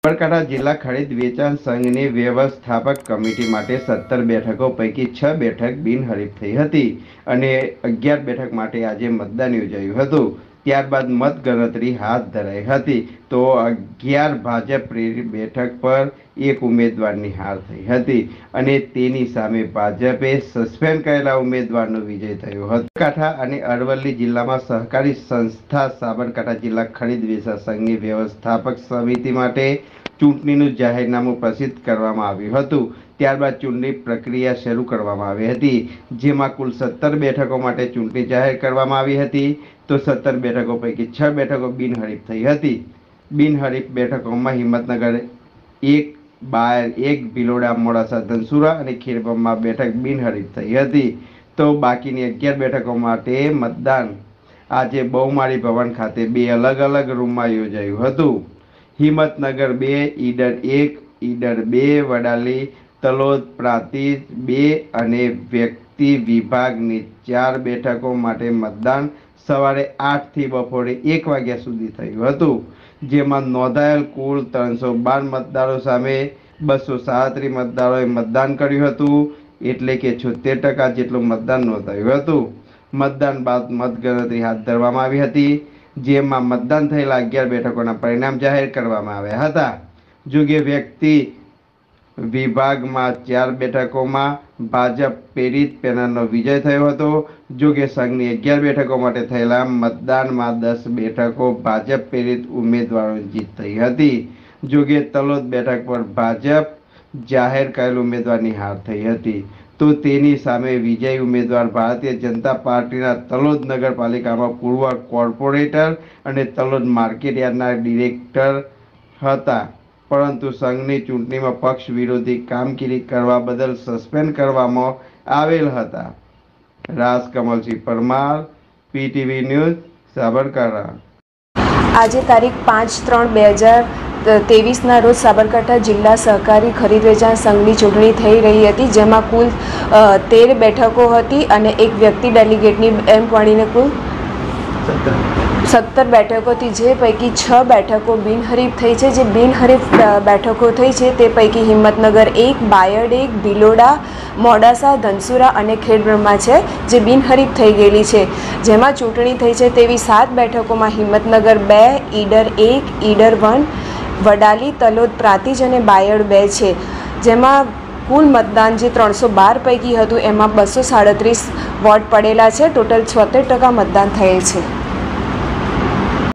સાબરકાંઠા જિલ્લા ખરીદ વેચાણ સંઘની વ્યવસ્થાપક કમિટી માટે 17 બેઠકો પૈકી 6 બેઠક બિનહરીફ થઈ હતી અને 11 બેઠક માટે આજે મતદાન યોજાયું હતું। ત્યારબાદ મતગણતરી હાથ ધરાઈ હતી તો 11 ભાજપ પ્રેરિત બેઠક પર એક ઉમેદવારની હાર થઈ હતી અને તેની સામે ભાજપે સસ્પેન્ડ કરેલા ઉમેદવારનો વિજય થયો હતો। સાબરકાંઠા અને અરવલ્લી જિલ્લામાં સહકારી સંસ્થા સાબરકાંઠા જિલ્લા ખરીદ વેચાણ સંઘની વ્યવસ્થાપક સમિતિ માટે ચૂંટણીનું જાહેરનામું પ્રસિદ્ધ કરવામાં આવ્યું હતું। ત્યારબાદ ચૂંટણી પ્રક્રિયા શરૂ કરવામાં આવી હતી, જેમાં કુલ 17 બેઠકો માટે ચૂંટણી જાહેર કરવામાં આવી હતી તો 17 બેઠકો પૈકી 6 બેઠકો બિનહરીફ થઈ હતી। બિનહરીફ બેઠકોમાં હિંમતનગર 1, બાયડ 1, ભિલોડા, મોડાસા, ધનસુરા અને ખેડબ્રહ્મા બેઠક બિનહરીફ થઈ હતી તો બાકીની 11 બેઠકો માટે મતદાન આજે બહુમાળી ભવન ખાતે 2 અલગ અલગ રૂમમાં યોજાયું હતું। હિંમતનગર 2, ઈડર 1, ઈડર 2, વડાલી, તલોદ, પ્રાંતિજ 2 અને વ્યક્તિ વિભાગની 4 બેઠકો માટે મતદાન સવારે 8 થી બપોરે 1 વાગ્યા સુધી થયું હતું, જેમાં નોંધાયેલ કુલ 312 મતદારો સામે 237 મતદારોએ મતદાન કર્યું હતું, એટલે કે 76% જેટલું મતદાન નોંધાયું હતું। મતદાન બાદ મતગણતરી હાથ ધરવામાં આવી હતી, જેમાં મતદાન થયેલા 11 બેઠકોના પરિણામ જાહેર કરવામાં આવ્યા હતા। જોકે વ્યક્તિ વિભાગમાં 4 બેઠકોમાં ભાજપ પ્રેરિત પેનલનો વિજય થયો હતો। જોકે સંઘની 11 બેઠકો માટે થયેલા મતદાનમાં 10 બેઠકો ભાજપ પ્રેરિત ઉમેદવારોની જીત થઈ હતી। જોકે તલોદ બેઠક પર ભાજપ જાહેર કરેલ ઉમેદવારની હાર થઈ હતી તો તેની સામે વિજયી ઉમેદવાર ભારતીય જનતા પાર્ટીના તલોદ નગરપાલિકામાં પૂર્વ કોર્પોરેટર અને તલોદ માર્કેટ યાર્ડના ડિરેક્ટર હતા, પરંતુ સંઘની ચૂંટણીમાં પક્ષ વિરોધી કામગીરી કરવા બદલ સસ્પેન્ડ કરવામાં આવેલ હતા। Rajkamalsinh Parmar, PTV news, Sabarkantha. આજે તારીખ 5/3/2023ના રોજ સાબરકાંઠા જિલ્લા સહકારી ખરીદ વેચાણ સંઘની ચૂંટણી થઈ રહી હતી, જેમાં કુલ 13 બેઠકો હતી અને એક વ્યક્તિ ડેલિગેટની એમ ગણીને કુલ 17 બેઠકો હતી, જે પૈકી 6 બેઠકો બિનહરીફ થઈ છે। જે બિનહરીફ બેઠકો થઈ છે તે પૈકી હિંમતનગર 1, બાયડ 1, ભિલોડા, મોડાસા, ધનસુરા અને ખેડબ્રહ્મા છે જે બિનહરીફ થઈ ગયેલી છે। જેમાં ચૂંટણી થઈ છે તેવી 7 બેઠકોમાં હિંમતનગર 2, ઈડર 1, ઈડર 1, વડાલી, તલોદ, પ્રાંતિજ અને બાયડ 2 છે। જેમાં કુલ મતદાન જે 312 પૈકી હતું એમાં 237 વોટ પડેલા છે। ટોટલ 76% મતદાન થયેલ છે।